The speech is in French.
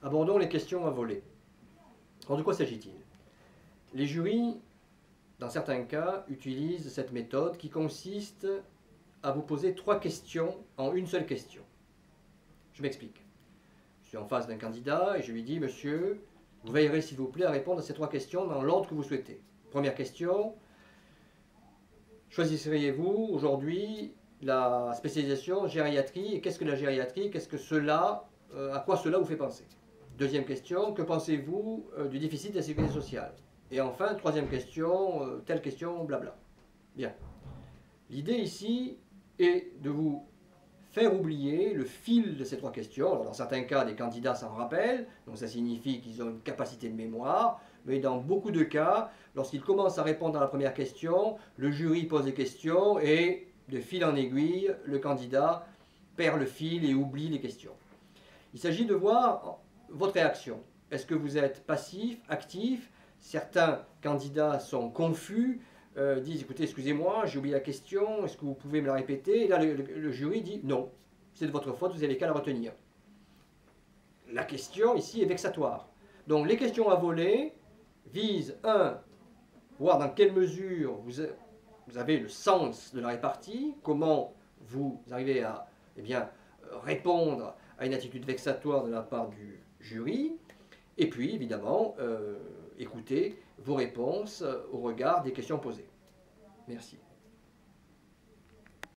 Abordons les questions à voler. Alors de quoi s'agit-il? Les jurys, dans certains cas, utilisent cette méthode qui consiste à vous poser 3 questions en une seule question. Je m'explique. Je suis en face d'un candidat et je lui dis: Monsieur, vous veillerez s'il vous plaît à répondre à ces 3 questions dans l'ordre que vous souhaitez. Première question: choisiriez-vous aujourd'hui la spécialisation gériatrie? Et qu'est-ce que la gériatrie? Qu'est-ce que cela, à quoi cela vous fait penser? Deuxième question: que pensez-vous du déficit de la sécurité sociale? Et enfin, troisième question, telle question, blabla. Bien. L'idée ici est de vous faire oublier le fil de ces 3 questions. Alors, dans certains cas, des candidats s'en rappellent, donc ça signifie qu'ils ont une capacité de mémoire, mais dans beaucoup de cas, lorsqu'ils commencent à répondre à la première question, le jury pose des questions et, de fil en aiguille, le candidat perd le fil et oublie les questions. Il s'agit de voir votre réaction. Est-ce que vous êtes passif, actif? Certains candidats sont confus, disent: écoutez, excusez-moi, j'ai oublié la question, est-ce que vous pouvez me la répéter? Et là, le jury dit: non, c'est de votre faute, vous n'avez qu'à la retenir. La question ici est vexatoire. Donc les questions à voler visent, voir dans quelle mesure vous avez le sens de la répartie, comment vous arrivez à répondre à une attitude vexatoire de la part du jury, et puis évidemment écouter vos réponses au regard des questions posées. Merci.